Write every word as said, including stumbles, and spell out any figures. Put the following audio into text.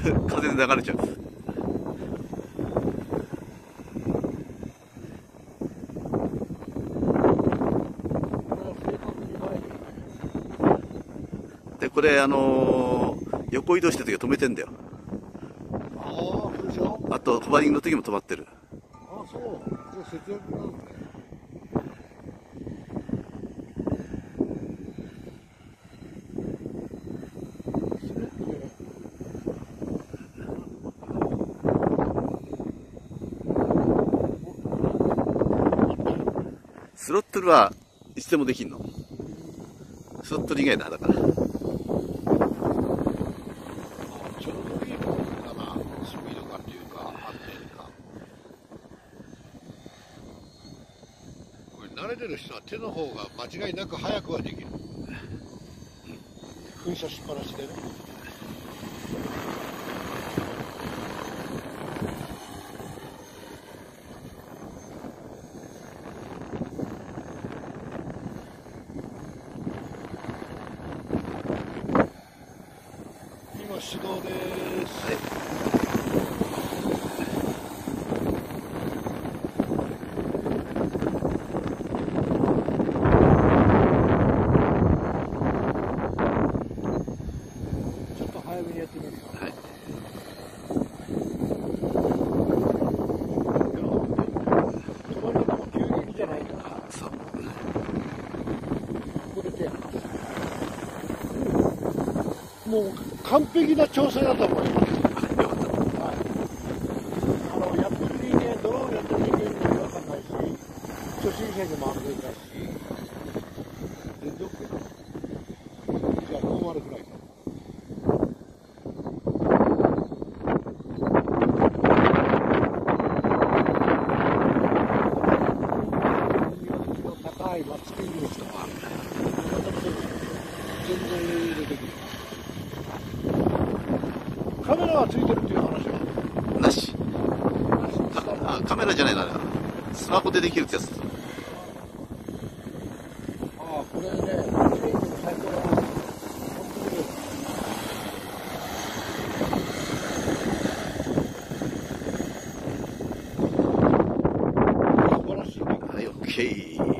風で流れちゃう。でこれあのー、横移動してる時は止めてんだよ。 ああ、そうでしょ。 あとホバリングの時も止まってる。 ああ、そう。じゃあ節約なんだね。 スロットルはいつでもできんの。スロットル以外だだから。 ちょうどいいのかな、スピード感というか、安定感。これ慣れてる人は手の方が間違いなく速くはできる。噴射しっぱなしでね。始動です。はい。ちょっと早めにやってみますか。はい。止まり方も急激じゃないから。そう。これで。もう完璧な調整だと思います。はい、あのやってる人間、ドローンやってる人間にも違和感ないし、初心者にも安全だし、全然 OK だ。じゃあノーマルぐらいか。高いマッチピングとか、全然余裕でできる。カメラはついてるっていう話はなし。あ、カメラじゃないな、スマホでできるってやつ。 ああ、これね、最初は素晴らしいね。 はい、オッケー。